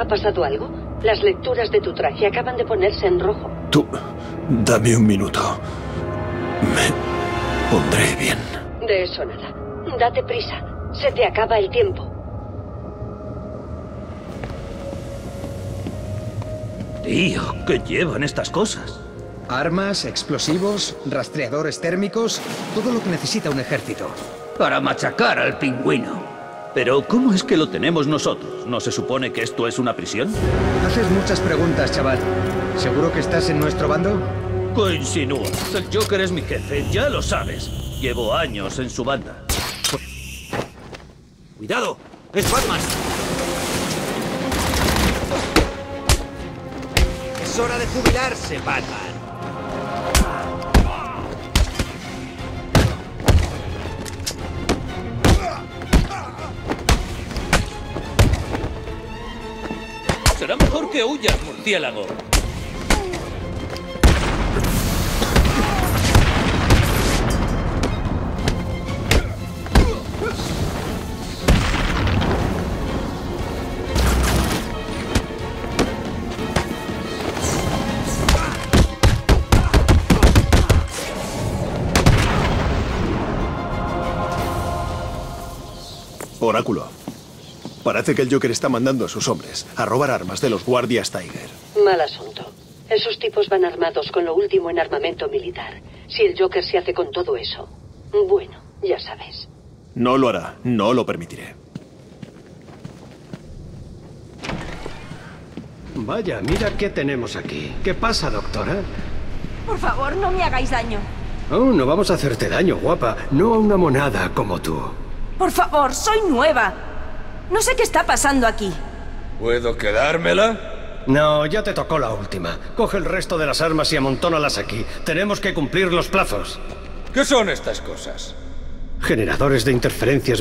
¿Ha pasado algo? Las lecturas de tu traje acaban de ponerse en rojo. Tú, dame un minuto. Me pondré bien. De eso nada. Date prisa. Se te acaba el tiempo. Tío, ¿qué llevan estas cosas? Armas, explosivos, rastreadores térmicos, todo lo que necesita un ejército. Para machacar al pingüino. Pero, ¿cómo es que lo tenemos nosotros? ¿No se supone que esto es una prisión? Haces muchas preguntas, chaval. ¿Seguro que estás en nuestro bando? ¿Qué insinúas? El Joker es mi jefe, ya lo sabes. Llevo años en su banda. ¡Cuidado! ¡Es Batman! Es hora de jubilarse, Batman. Será mejor que huyas, murciélago. Oráculo. Parece que el Joker está mandando a sus hombres a robar armas de los guardias Tiger. Mal asunto. Esos tipos van armados con lo último en armamento militar. Si el Joker se hace con todo eso, bueno, ya sabes. No lo hará. No lo permitiré. Vaya, mira qué tenemos aquí. ¿Qué pasa, doctora? Por favor, no me hagáis daño. Oh, no vamos a hacerte daño, guapa. No a una monada como tú. Por favor, soy nueva. No sé qué está pasando aquí. ¿Puedo quedármela? No, ya te tocó la última. Coge el resto de las armas y amontónalas aquí. Tenemos que cumplir los plazos. ¿Qué son estas cosas? Generadores de interferencias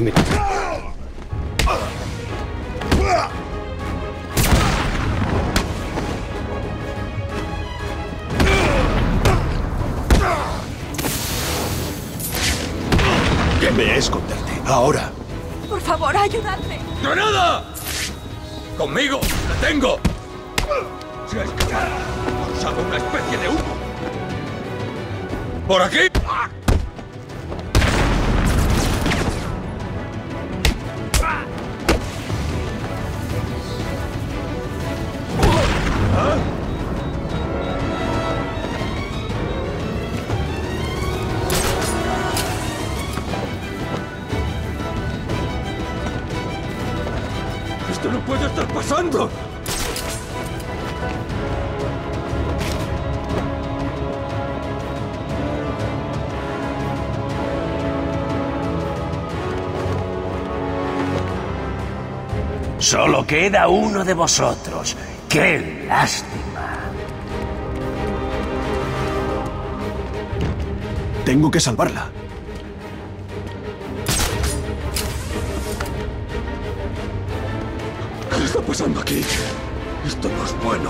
Ve a esconderte. Ahora. Por favor, ayudadme. ¡Granada! ¡Conmigo! ¡La tengo! ¡Se ha escapado! ¡Ha usado una especie de humo! ¡Por aquí! ¡Esto no puede estar pasando! Solo queda uno de vosotros. ¡Qué lástima! Tengo que salvarla. ¿Qué está pasando aquí? Esto no es bueno.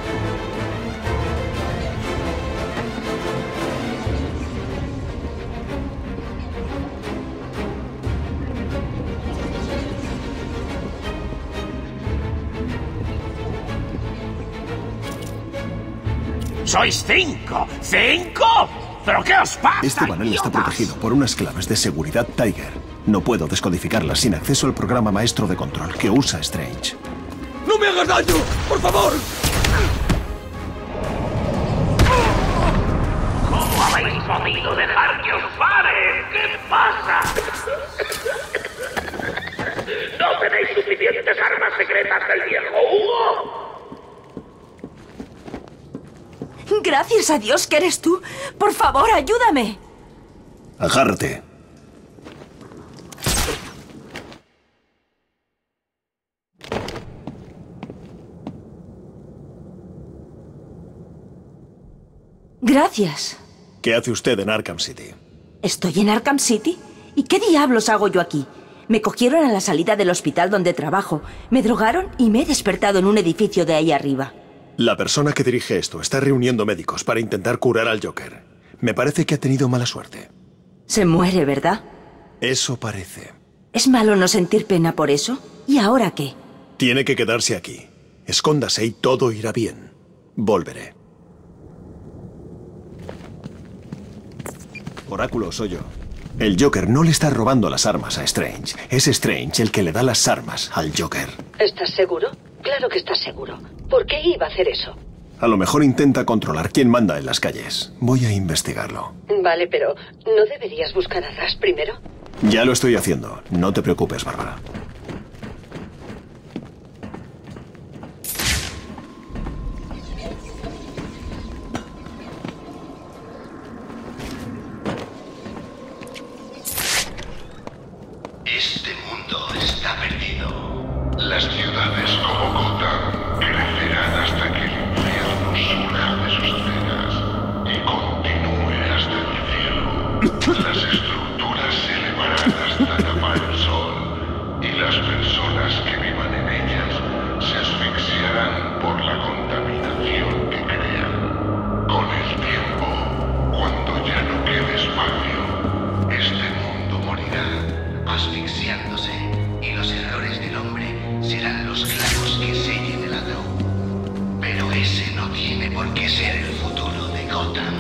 ¡Sois 5! ¡5! ¿Pero qué os pasa, Este panel está idiotas? protegido por unas claves de seguridad Tiger. No puedo descodificarlas sin acceso al programa maestro de control que usa Strange. ¡No me hagas daño! ¡Por favor! ¿Cómo habéis podido dejar que os pare? ¿Qué pasa? ¿No tenéis suficientes armas secretas del viejo Hugo? Gracias a Dios que eres tú. Por favor, ayúdame. Agárrate. Gracias. ¿Qué hace usted en Arkham City? ¿Estoy en Arkham City? ¿Y qué diablos hago yo aquí? Me cogieron a la salida del hospital donde trabajo, me drogaron y me he despertado en un edificio de ahí arriba. La persona que dirige esto está reuniendo médicos para intentar curar al Joker. Me parece que ha tenido mala suerte. Se muere, ¿verdad? Eso parece. ¿Es malo no sentir pena por eso? ¿Y ahora qué? Tiene que quedarse aquí. Escóndase y todo irá bien. Volveré. Oráculo, soy yo. El Joker no le está robando las armas a Strange. Es Strange el que le da las armas al Joker. ¿Estás seguro? Claro que estás seguro. ¿Por qué iba a hacer eso? A lo mejor intenta controlar quién manda en las calles. Voy a investigarlo. Vale, pero ¿no deberías buscar a Ras primero? Ya lo estoy haciendo. No te preocupes, Bárbara. Este mundo está perdido. Las ciudades como Gotham crecerán hasta que el infierno surja de sus cenas y continúe hasta el cielo. Las estructuras se elevarán hasta tapar el sol y las personas que vivan en ellas se asfixiarán por la contaminación que crean. Con el tiempo, cuando ya no quede espacio, este mundo morirá asfixiándose, y los errores del hombre serán los clavos que sellen el ataúd. Pero ese no tiene por qué ser el futuro de Gotham.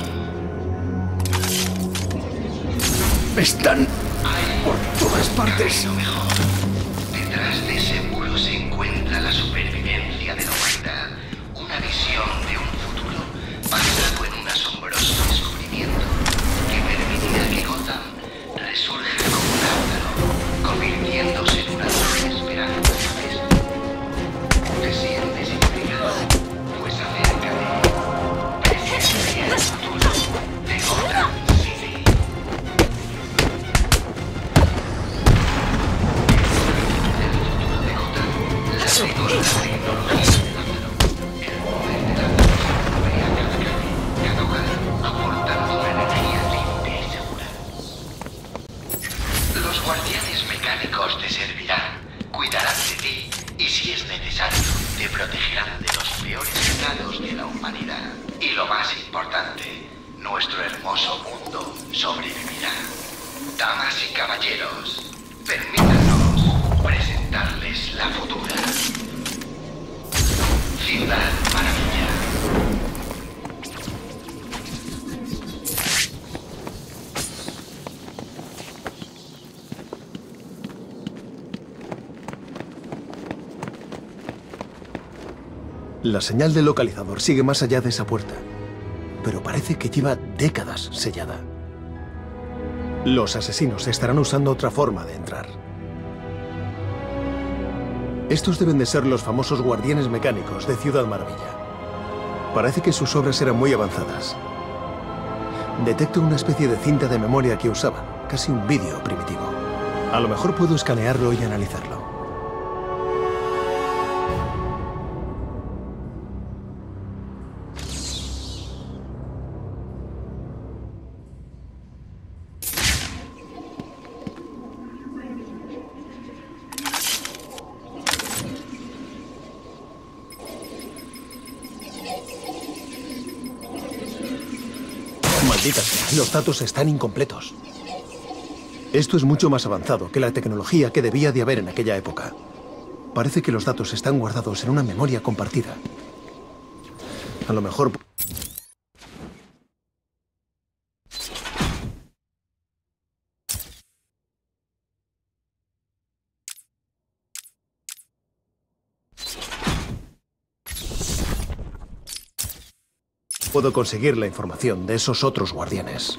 Están por todas partes. Lo mejor. Detrás de ese muro se encuentra la supervivencia de la humanidad. Una visión de un futuro basado en un asombroso descubrimiento que permitirá que Gotham resurja como un árbol, convirtiéndose en una nueva esperanza. ¿Te sientes intrigado? Pues acércate. Presente el futuro de Gotham City. El futuro de Gotham, la tecnología de Lázaro, el poder de la luz que a cada calle, cada hogar, aportando una energía limpia y segura. Los guardianes mecánicos te servirán, cuidarán de ti y, si es necesario, te protegerán de los peores pecados de la humanidad. Y lo más importante, nuestro hermoso mundo sobrevivirá. Damas y caballeros, permítanos presentarles la futura Ciudad Maravilla. La señal del localizador sigue más allá de esa puerta, pero parece que lleva décadas sellada. Los asesinos estarán usando otra forma de entrar. Estos deben de ser los famosos guardianes mecánicos de Ciudad Maravilla. Parece que sus obras eran muy avanzadas. Detecto una especie de cinta de memoria que usaban, casi un vídeo primitivo. A lo mejor puedo escanearlo y analizarlo. Maldita sea, los datos están incompletos. Esto es mucho más avanzado que la tecnología que debía de haber en aquella época. Parece que los datos están guardados en una memoria compartida. A lo mejor... puedo conseguir la información de esos otros guardianes.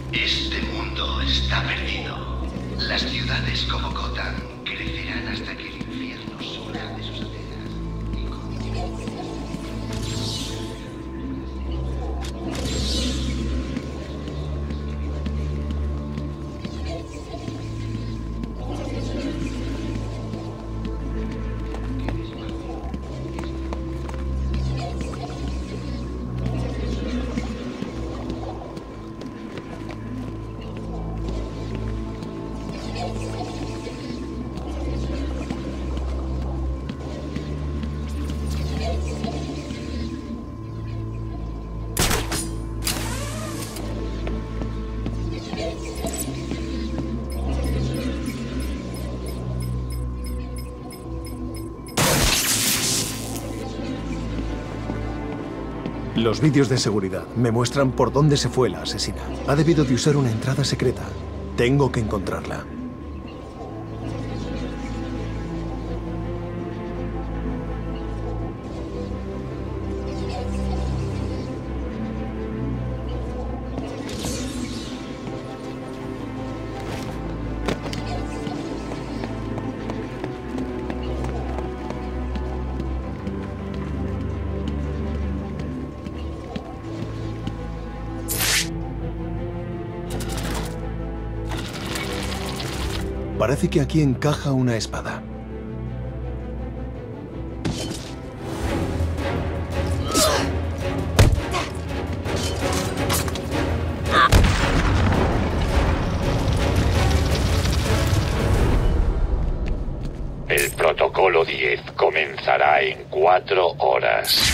Este mundo está perdido. Las ciudades como Gotham crecerán hasta que el infierno surja de sus aceras. Los vídeos de seguridad me muestran por dónde se fue la asesina. Ha debido de usar una entrada secreta. Tengo que encontrarla. Parece que aquí encaja una espada. El protocolo 10 comenzará en 4 horas.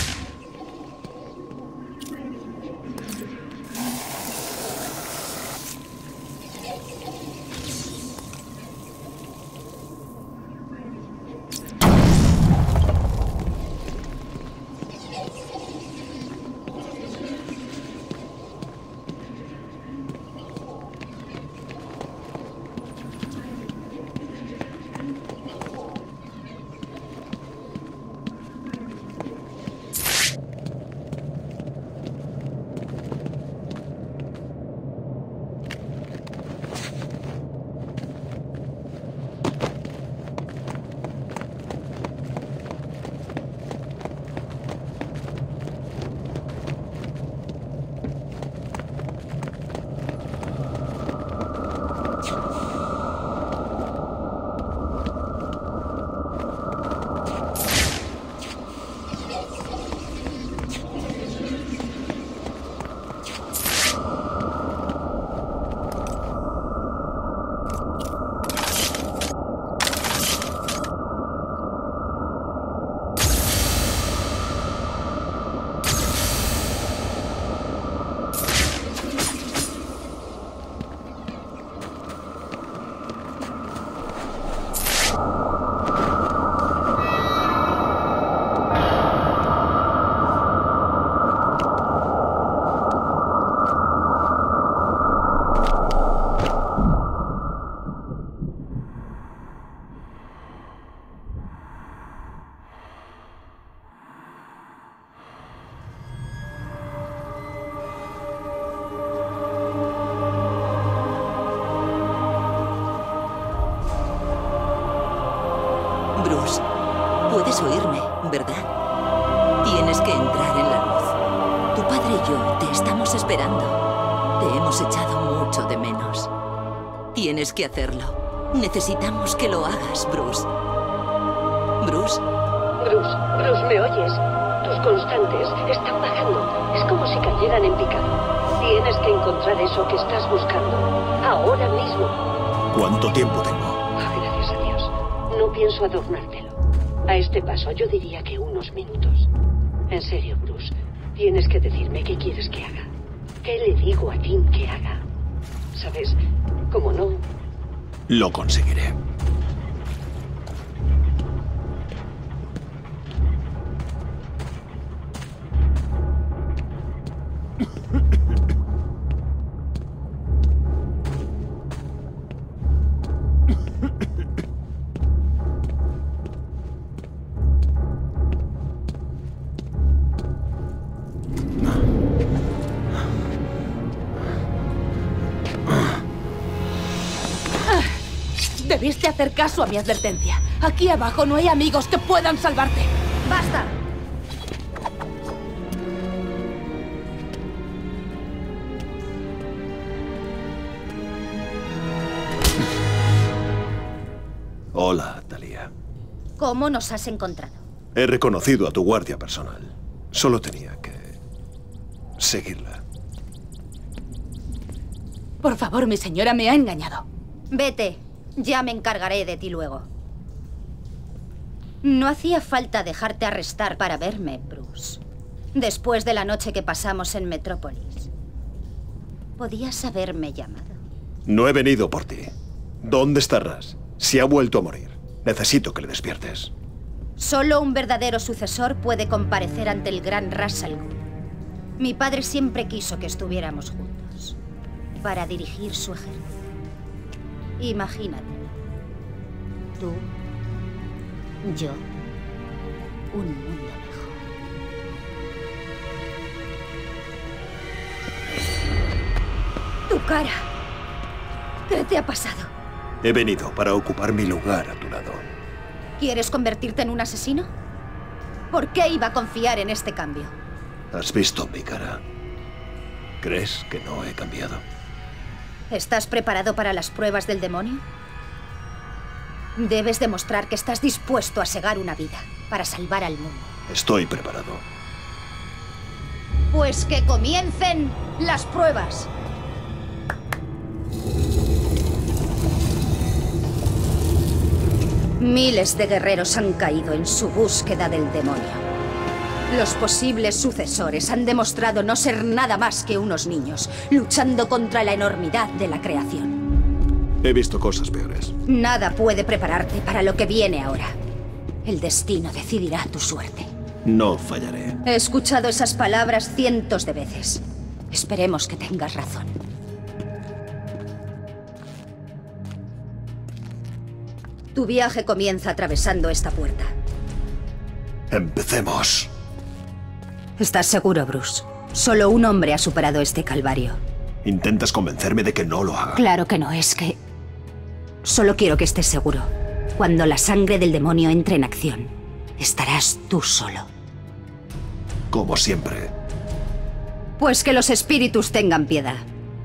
Bruce, puedes oírme, ¿verdad? Tienes que entrar en la luz. Tu padre y yo te estamos esperando. Te hemos echado mucho de menos. Tienes que hacerlo. Necesitamos que lo hagas, Bruce. ¿Bruce? Bruce, ¿me oyes? Tus constantes están bajando. Es como si cayeran en picado. Tienes que encontrar eso que estás buscando. Ahora mismo. ¿Cuánto tiempo tengo? Gracias a Dios. No pienso adornártelo. A este paso yo diría que unos minutos. En serio, Bruce. Tienes que decirme qué quieres que haga. ¿Qué le digo a Tim que haga? ¿Sabes? Como no... Lo conseguiré. Debiste hacer caso a mi advertencia. Aquí abajo no hay amigos que puedan salvarte. ¡Basta! Hola, Talia. ¿Cómo nos has encontrado? He reconocido a tu guardia personal. Solo tenía que seguirla. Por favor, mi señora me ha engañado. Vete. Ya me encargaré de ti luego. No hacía falta dejarte arrestar para verme, Bruce. Después de la noche que pasamos en Metrópolis. Podías haberme llamado. No he venido por ti. ¿Dónde está Ras? Se ha vuelto a morir. Necesito que le despiertes. Solo un verdadero sucesor puede comparecer ante el gran Ras Al Ghul. Mi padre siempre quiso que estuviéramos juntos. Para dirigir su ejército. Imagínate. Tú, yo, un mundo mejor. Tu cara. ¿Qué te ha pasado? He venido para ocupar mi lugar a tu lado. ¿Quieres convertirte en un asesino? ¿Por qué iba a confiar en este cambio? ¿Has visto mi cara? ¿Crees que no he cambiado? ¿Estás preparado para las pruebas del demonio? Debes demostrar que estás dispuesto a segar una vida para salvar al mundo. Estoy preparado. Pues que comiencen las pruebas. Miles de guerreros han caído en su búsqueda del demonio. Los posibles sucesores han demostrado no ser nada más que unos niños, luchando contra la enormidad de la creación. He visto cosas peores. Nada puede prepararte para lo que viene ahora. El destino decidirá tu suerte. No fallaré. He escuchado esas palabras cientos de veces. Esperemos que tengas razón. Tu viaje comienza atravesando esta puerta. Empecemos. ¿Estás seguro, Bruce? Solo un hombre ha superado este calvario. ¿Intentas convencerme de que no lo haga? Claro que no, es que... Solo quiero que estés seguro. Cuando la sangre del demonio entre en acción, estarás tú solo. Como siempre. Pues que los espíritus tengan piedad.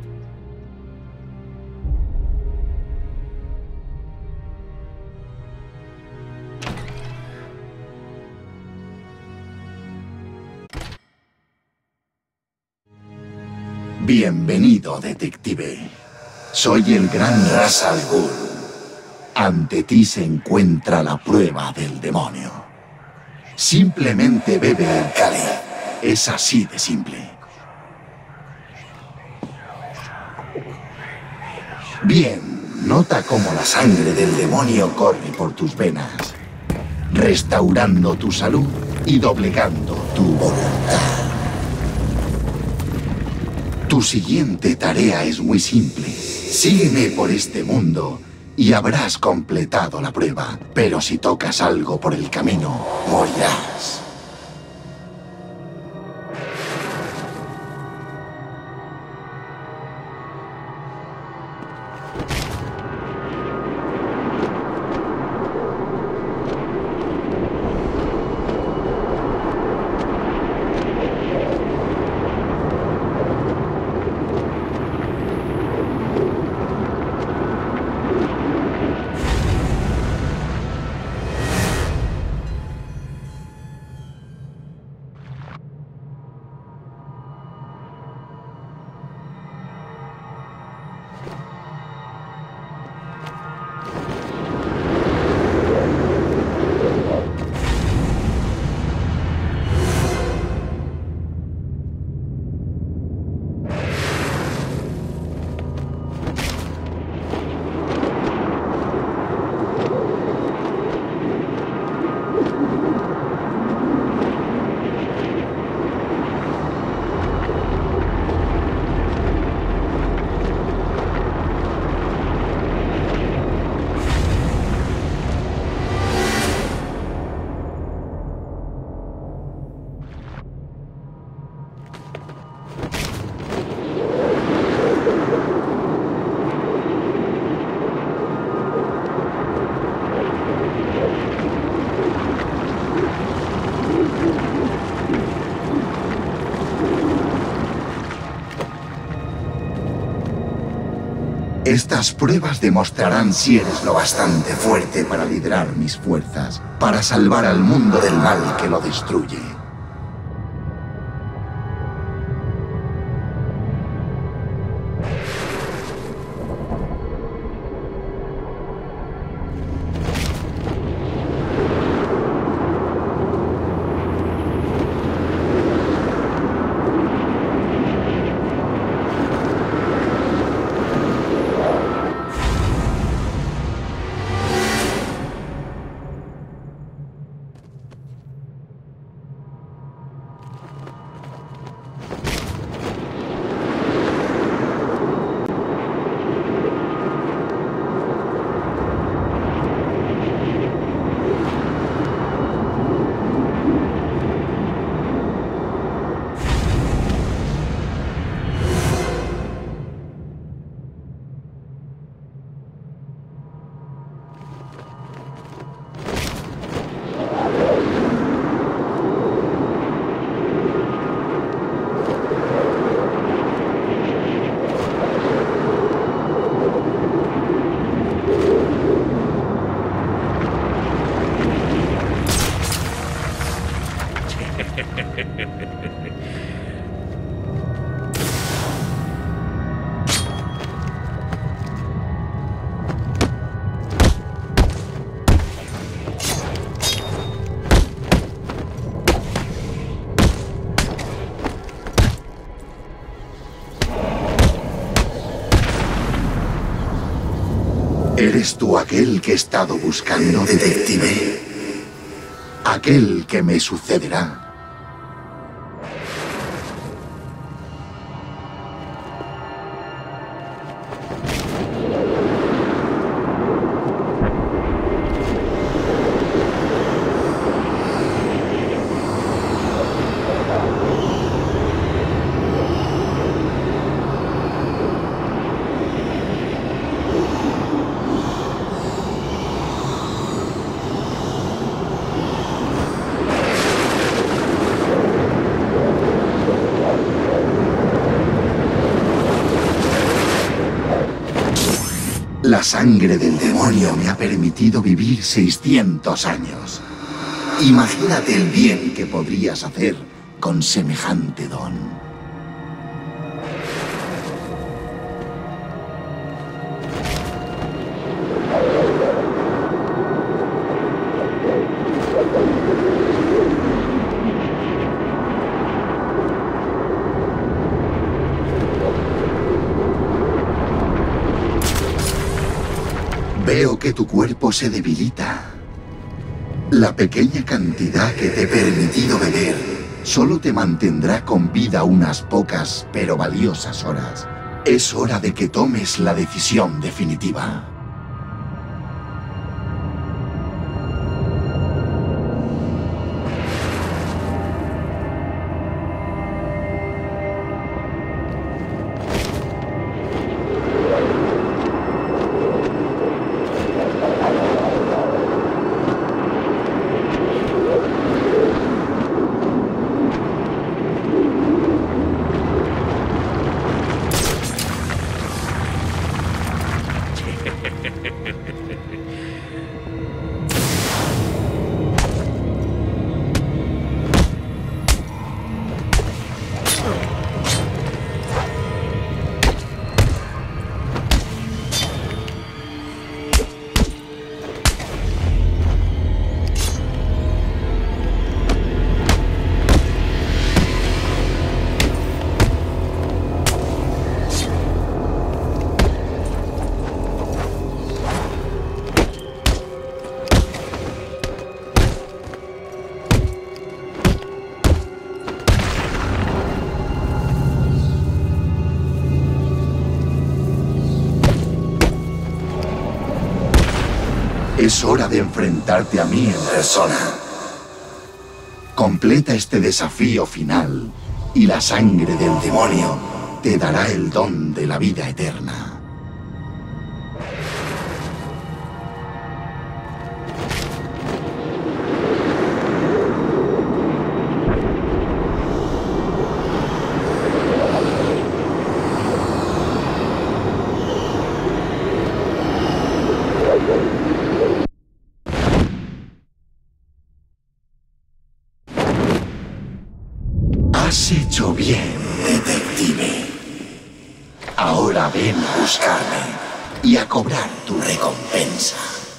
Bienvenido, detective. Soy el gran Ras Al Ghul. Ante ti se encuentra la prueba del demonio. Simplemente bebe el cáliz. Es así de simple. Bien, nota cómo la sangre del demonio corre por tus venas, restaurando tu salud y doblegando tu voluntad. Tu siguiente tarea es muy simple. Sígueme por este mundo y habrás completado la prueba. Pero si tocas algo por el camino, morirás. Estas pruebas demostrarán si eres lo bastante fuerte para liderar mis fuerzas, para salvar al mundo del mal que lo destruye. ¿Eres tú aquel que he estado buscando, detective? Aquel que me sucederá. La sangre del demonio me ha permitido vivir 600 años. Imagínate el bien que podrías hacer con semejante don. Veo que tu cuerpo se debilita. La pequeña cantidad que te he permitido beber solo te mantendrá con vida unas pocas pero valiosas horas. Es hora de que tomes la decisión definitiva. Es hora de enfrentarte a mí en persona. Completa este desafío final y la sangre del demonio te dará el don de la vida eterna. has hecho bien, detective. Ahora ven a buscarme y a cobrar tu recompensa.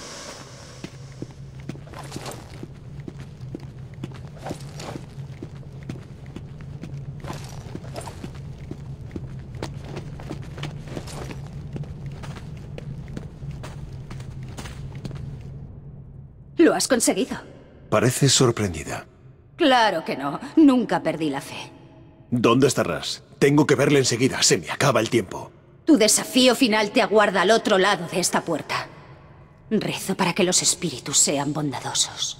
Lo has conseguido. Pareces sorprendida. Claro que no. Nunca perdí la fe. ¿Dónde estarás? Tengo que verle enseguida. Se me acaba el tiempo. Tu desafío final te aguarda al otro lado de esta puerta. Rezo para que los espíritus sean bondadosos.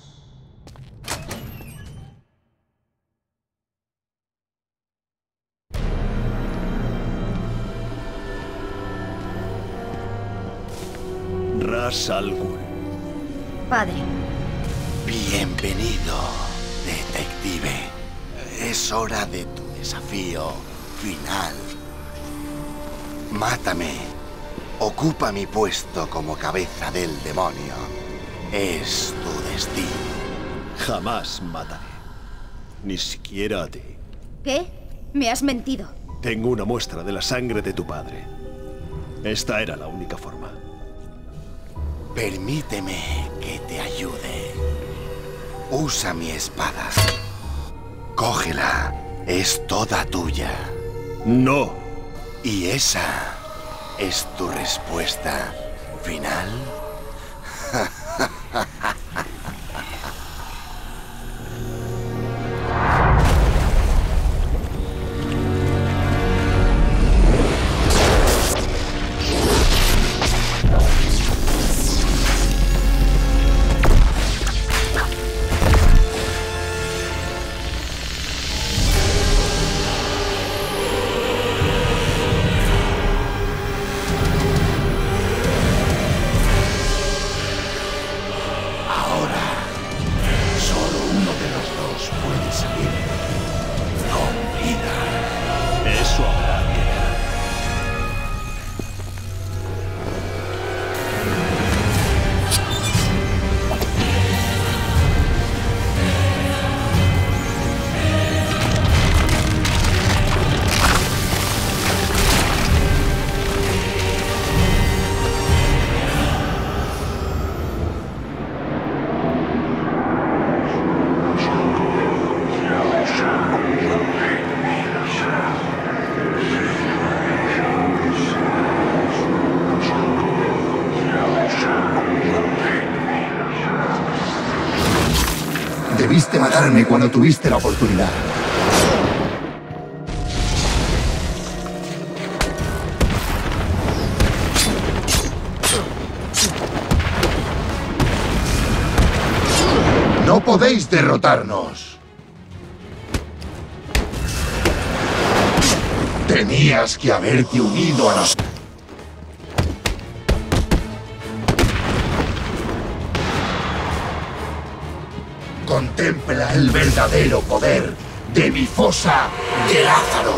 Ra's al Ghul. Padre. Bienvenido, detective. Es hora de tu desafío final. Mátame. Ocupa mi puesto como cabeza del demonio. Es tu destino. Jamás mataré. Ni siquiera a ti. ¿Qué? Me has mentido. Tengo una muestra de la sangre de tu padre. Esta era la única forma. Permíteme que te ayude. Usa mi espada. Cógela. Es toda tuya. No. ¿Y esa es tu respuesta final? Debiste matarme cuando tuviste la oportunidad. No podéis derrotarnos. Tenías que haberte unido a nosotros. Contempla el verdadero poder de mi fosa de Lázaro.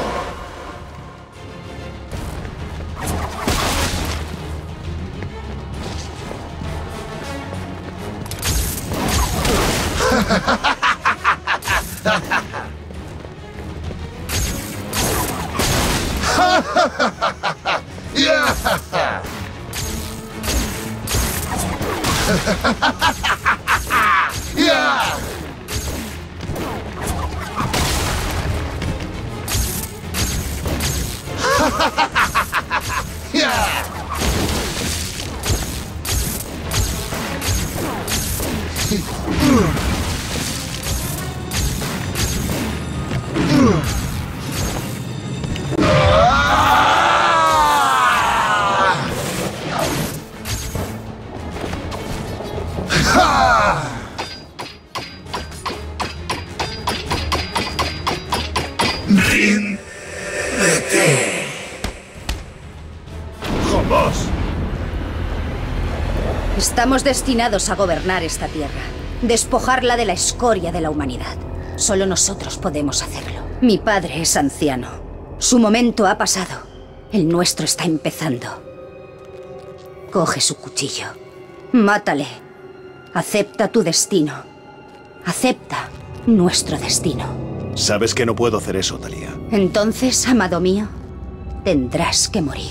¡Ríndete! ¡Jamás! Estamos destinados a gobernar esta tierra, despojarla de la escoria de la humanidad. Solo nosotros podemos hacerlo. Mi padre es anciano. Su momento ha pasado. El nuestro está empezando. Coge su cuchillo. Mátale. Acepta tu destino. Acepta nuestro destino. Sabes que no puedo hacer eso, Talia. Entonces, amado mío, tendrás que morir.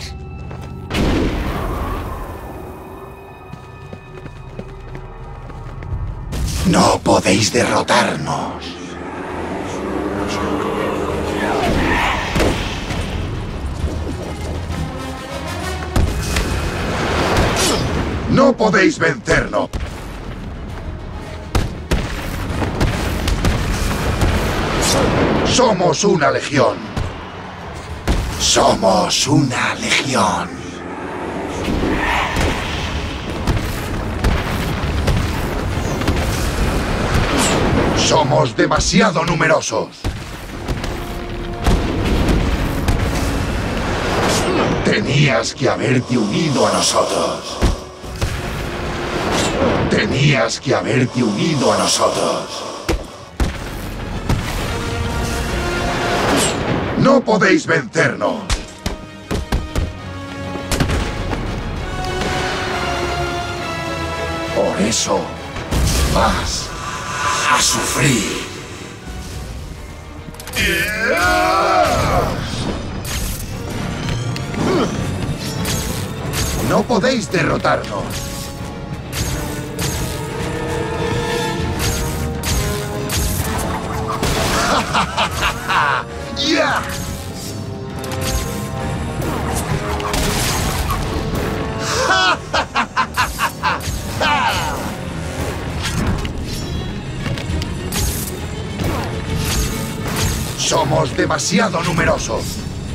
No podéis derrotarnos. No podéis vencernos. Somos una legión. Somos una legión. Somos demasiado numerosos. Tenías que haberte unido a nosotros. Tenías que haberte unido a nosotros. No podéis vencernos. Por eso vas a sufrir. No podéis derrotarnos. ¡Ya! Somos demasiado numerosos.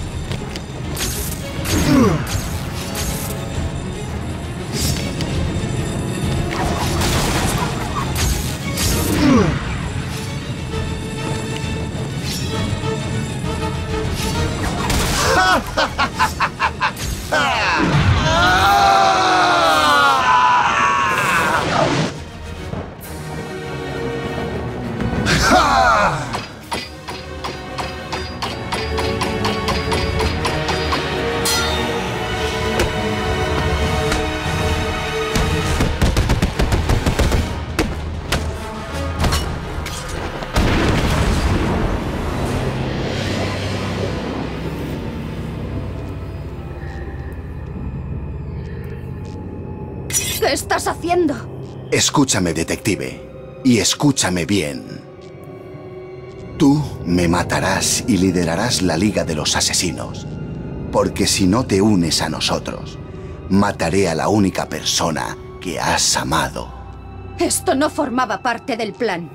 ¿Qué estás haciendo? Escúchame, detective, y escúchame bien. Tú me matarás y liderarás la Liga de los Asesinos, porque si no te unes a nosotros, mataré a la única persona que has amado. Esto no formaba parte del plan.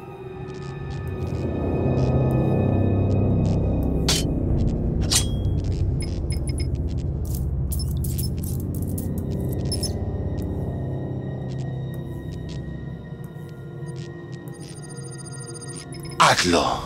Hazlo.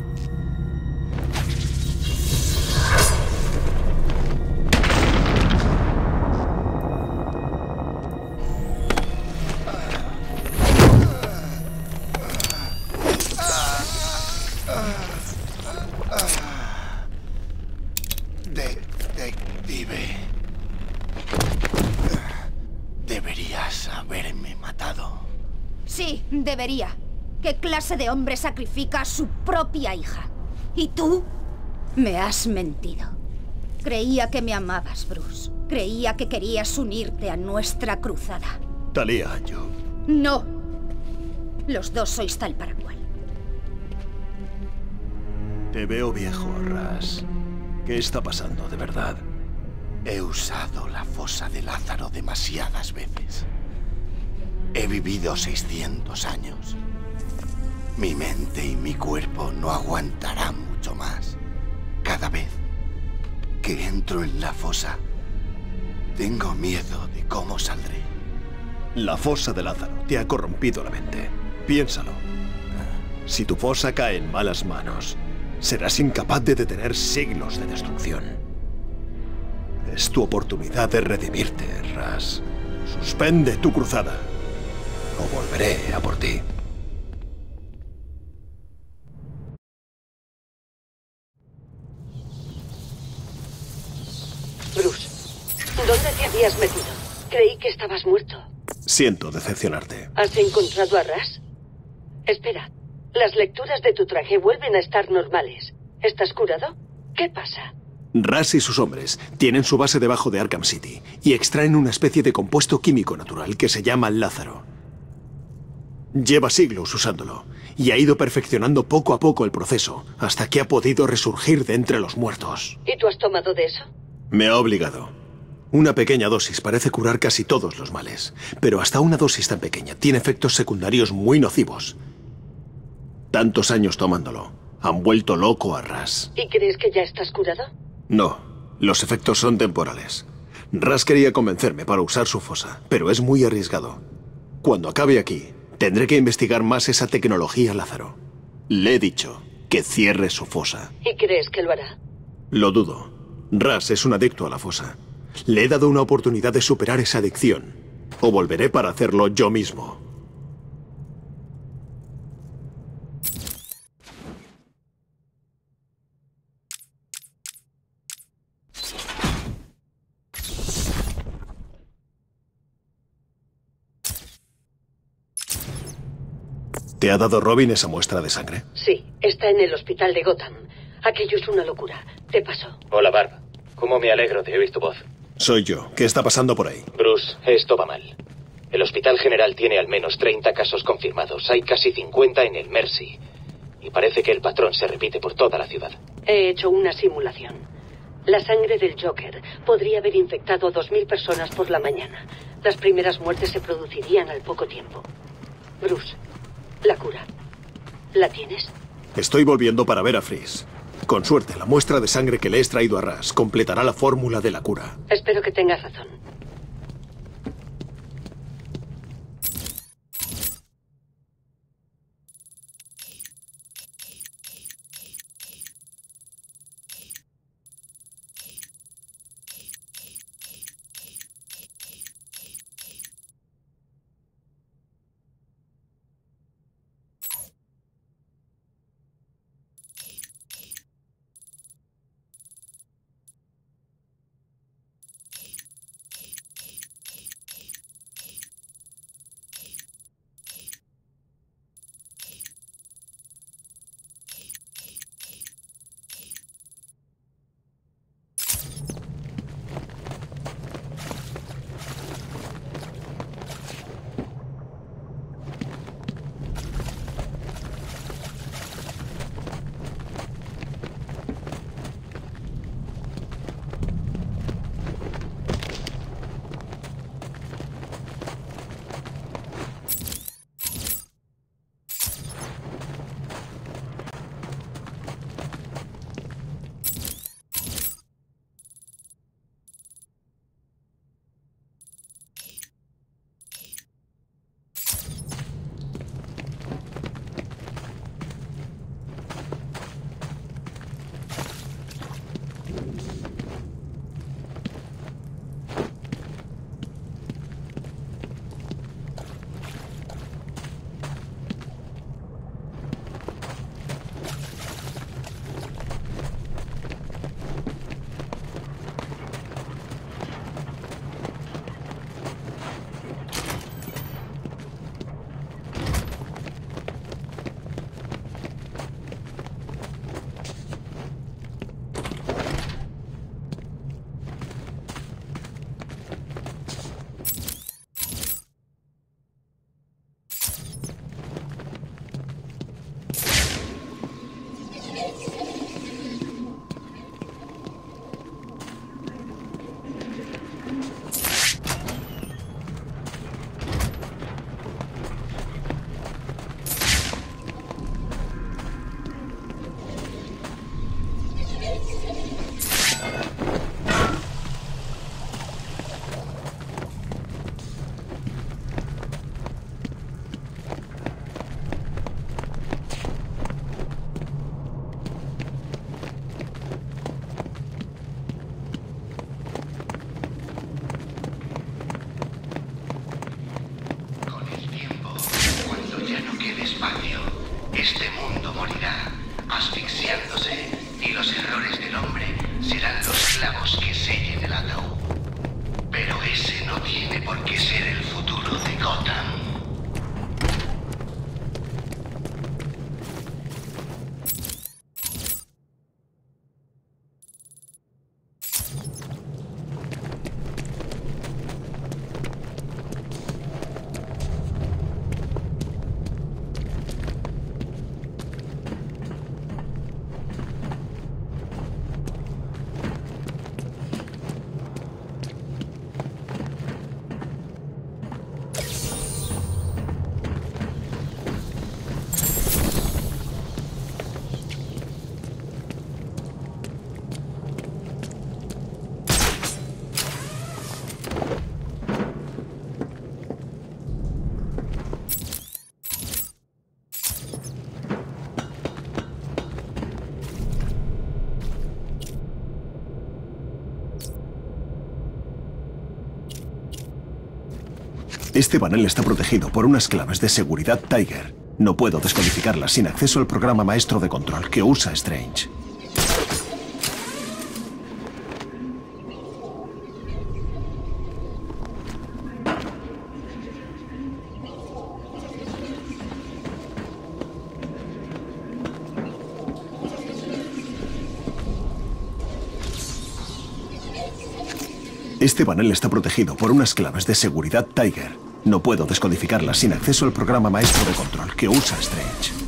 Detective. Deberías haberme matado. Sí, debería. ¿Qué clase de hombre sacrifica a su propia hija? ¿Y tú? Me has mentido. Creía que me amabas, Bruce. Creía que querías unirte a nuestra cruzada. Talia, yo... No. Los dos sois tal para cual. Te veo viejo, Ras. ¿Qué está pasando, de verdad? He usado la fosa de Lázaro demasiadas veces. He vivido 600 años. Mi mente y mi cuerpo no aguantarán mucho más. Cada vez que entro en la fosa, tengo miedo de cómo saldré. La fosa de Lázaro te ha corrompido la mente. Piénsalo. Si tu fosa cae en malas manos, serás incapaz de detener siglos de destrucción. Es tu oportunidad de redimirte, Ras. Suspende tu cruzada, o volveré a por ti. Bruce, ¿dónde te habías metido? Creí que estabas muerto. Siento decepcionarte. ¿Has encontrado a Ras? Espera, Las lecturas de tu traje vuelven a estar normales. ¿Estás curado? ¿Qué pasa? Ras y sus hombres tienen su base debajo de Arkham City y extraen una especie de compuesto químico natural que se llama Lázaro. Lleva siglos usándolo y ha ido perfeccionando poco a poco el proceso hasta que ha podido resurgir de entre los muertos. ¿Y tú has tomado de eso? Me ha obligado. Una pequeña dosis parece curar casi todos los males, pero hasta una dosis tan pequeña tiene efectos secundarios muy nocivos. Tantos años tomándolo han vuelto loco a Ras. ¿Y crees que ya estás curado? No, los efectos son temporales. Ras quería convencerme para usar su fosa, pero es muy arriesgado. Cuando acabe aquí, tendré que investigar más esa tecnología Lázaro. Le he dicho que cierre su fosa. ¿Y crees que lo hará? Lo dudo. Ras es un adicto a la fosa. Le he dado una oportunidad de superar esa adicción. O volveré para hacerlo yo mismo. ¿Te ha dado Robin esa muestra de sangre? Sí, está en el hospital de Gotham. Aquello es una locura. Te paso. Hola, Barb. ¿Cómo me alegro de oír tu voz? Soy yo. ¿Qué está pasando por ahí? Bruce, esto va mal. El Hospital General tiene al menos 30 casos confirmados. Hay casi 50 en el Mercy. Y parece que el patrón se repite por toda la ciudad. He hecho una simulación. La sangre del Joker podría haber infectado a 2000 personas por la mañana. Las primeras muertes se producirían al poco tiempo. Bruce, la cura. ¿La tienes? Estoy volviendo para ver a Freeze. Con suerte, la muestra de sangre que le he extraído a Ras completará la fórmula de la cura. Espero que tengas razón. Este mundo morirá, asfixiándose, y los errores del hombre serán los clavos que sellen el ataúd. Pero ese no tiene por qué ser el futuro de Gotham. Este panel está protegido por unas claves de seguridad Tiger. No puedo descodificarlas sin acceso al programa maestro de control que usa Strange. Este panel está protegido por unas claves de seguridad Tiger. No puedo descodificarlas sin acceso al programa maestro de control que usa Strange.